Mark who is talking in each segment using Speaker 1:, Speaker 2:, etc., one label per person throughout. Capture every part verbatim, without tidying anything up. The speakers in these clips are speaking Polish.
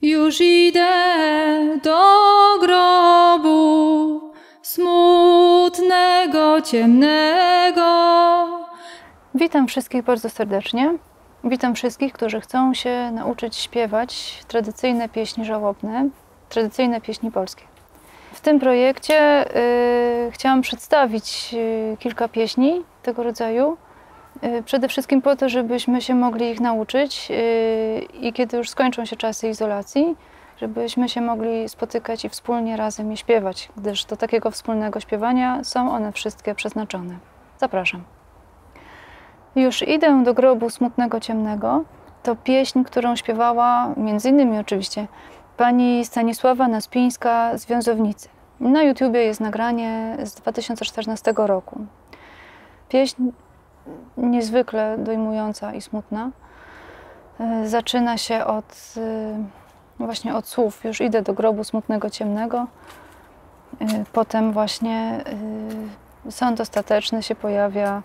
Speaker 1: Już idę do grobu smutnego, ciemnego. Witam wszystkich bardzo serdecznie. Witam wszystkich, którzy chcą się nauczyć śpiewać tradycyjne pieśni żałobne, tradycyjne pieśni polskie. W tym projekcie y, chciałam przedstawić y, kilka pieśni tego rodzaju. Y, przede wszystkim po to, żebyśmy się mogli ich nauczyć y, i kiedy już skończą się czasy izolacji, żebyśmy się mogli spotykać i wspólnie razem je śpiewać, gdyż do takiego wspólnego śpiewania są one wszystkie przeznaczone. Zapraszam. Już idę do grobu smutnego, ciemnego. To pieśń, którą śpiewała między innymi oczywiście pani Stanisława Naspińska z Wiązownicy. Na YouTubie jest nagranie z dwa tysiące czternastego roku. Pieśń niezwykle dojmująca i smutna. Zaczyna się od właśnie od słów już idę do grobu smutnego, ciemnego. Potem właśnie sąd ostateczny się pojawia.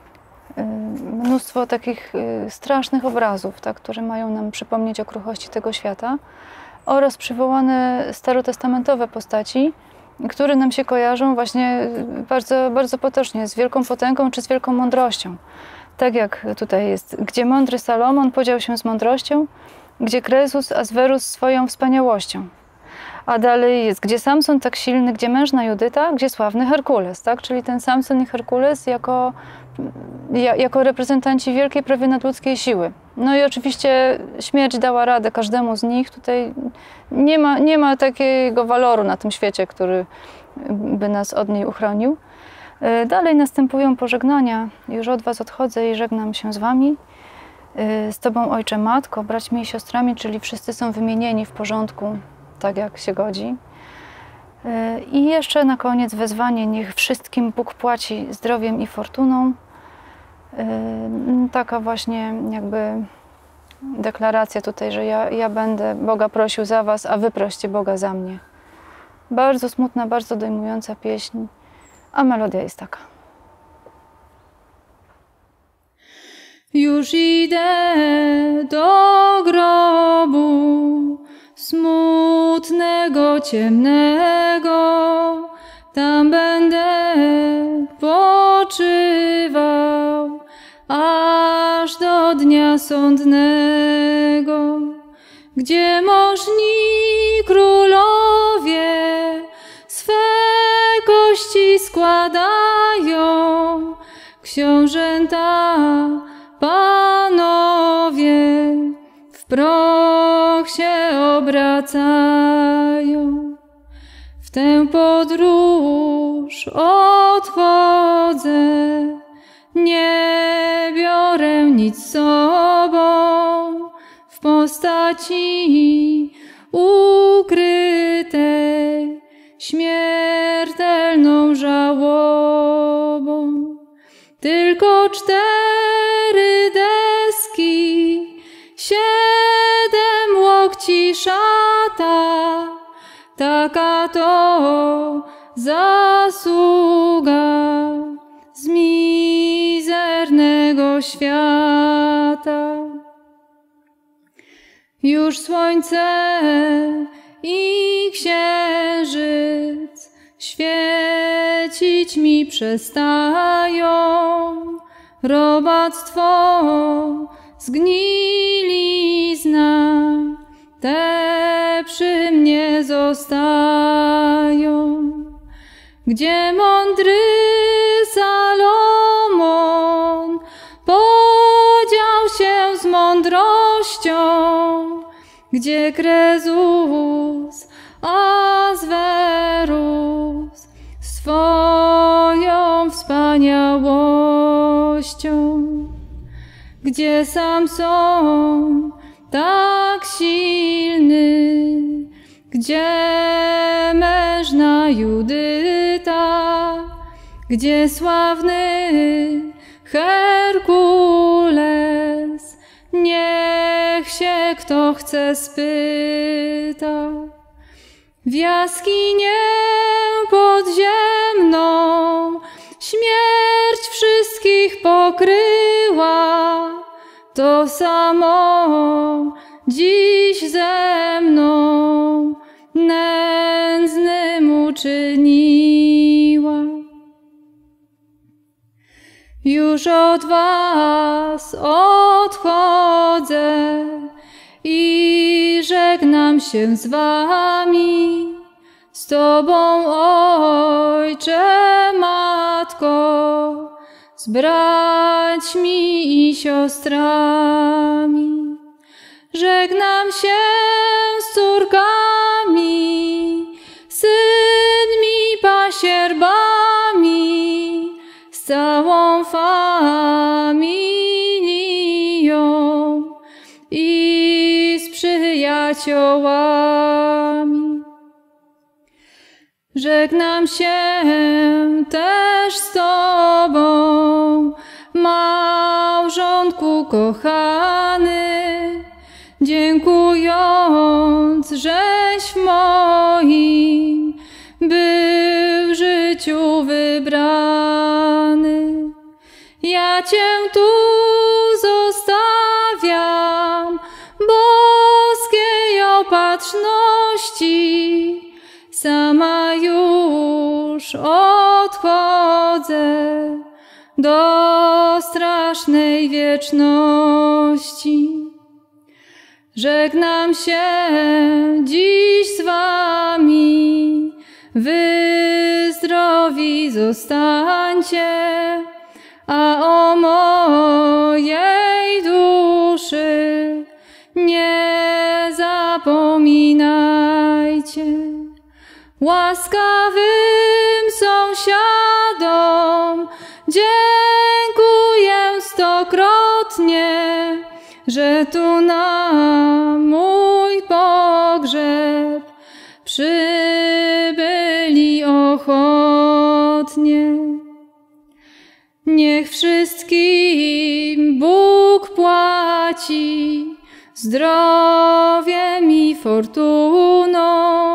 Speaker 1: Mnóstwo takich strasznych obrazów, tak, które mają nam przypomnieć o kruchości tego świata, oraz przywołane starotestamentowe postaci, które nam się kojarzą właśnie bardzo, bardzo potocznie z wielką potęgą czy z wielką mądrością. Tak jak tutaj jest, gdzie mądry Salomon podział się z mądrością, gdzie Krezus Aswerus swoją wspaniałością. A dalej jest, gdzie Samson tak silny, gdzie mężna Judyta, gdzie sławny Herkules, tak? Czyli ten Samson i Herkules jako, jako reprezentanci wielkiej, prawie nadludzkiej siły. No i oczywiście śmierć dała radę każdemu z nich. Tutaj nie ma, nie ma takiego waloru na tym świecie, który by nas od niej uchronił. Dalej następują pożegnania. Już od was odchodzę i żegnam się z wami. Z tobą, Ojcze, Matko, braćmi i siostrami, czyli wszyscy są wymienieni w porządku, tak jak się godzi. I jeszcze na koniec wezwanie, niech wszystkim Bóg płaci zdrowiem i fortuną. Taka właśnie jakby deklaracja tutaj, że ja, ja będę Boga prosił za was, a wy proście Boga za mnie. Bardzo smutna, bardzo dojmująca pieśń, a melodia jest taka. Już idę do grobu smutnego, ciemnego, tam będę poczywał aż do dnia sądnego, gdzie możni królowie swe kości składają, książęta panowie w proch się obracają. W tę podróż odchodzę, nie biorę nic z sobą, w postaci ukrytej śmiertelną żałobą. Tylko cztery deski, siedem łokci szata, taka to zasługa z mizernego świata. Już słońce i księżyc świecić mi przestają, robactwo, zgnilizna, te przy mnie zostają. Gdzie mądry Salomon podział się z mądrością, gdzie Krezus Aswerus swoją wspaniałością, gdzie Samson tak silny, gdzie mężna Judyta, gdzie sławny Herkules, niech się kto chce spyta. W jaskinię podziemną śmierć wszystkich pokryła, to samo dziś ze mną nędznym uczyniła. Już od was odchodzę i żegnam się z wami, z Tobą, Ojcze, Matko, z braćmi i siostrami. Żegnam się z córkami, synmi, pasierbami, z całą familią i z przyjaciołami. Żegnam się też z Tobą, małżonku kochany, dziękując, żeś w moim był w życiu wybrany. Ja Cię tu zostawiam, boskiej opatrzności, sama już odchodzę do strasznej wieczności. Żegnam się dziś z wami, wy zdrowi zostańcie, a o mojej duszy nie zapominajcie. Łaskawym sąsiadom dziękuję stokrotnie, że tu na mój pogrzeb przybyli ochotnie. Niech wszystkim Bóg płaci zdrowiem i fortuną,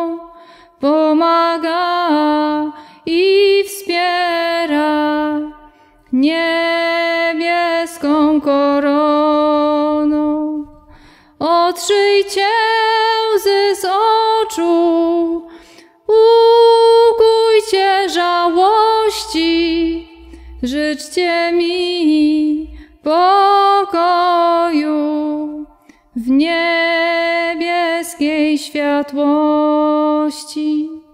Speaker 1: pomaga i wspiera niebieską koroną. Otrzyjcie łzy z oczu, ukójcie żałości, życzcie mi pokoju w niebieskiej światłości.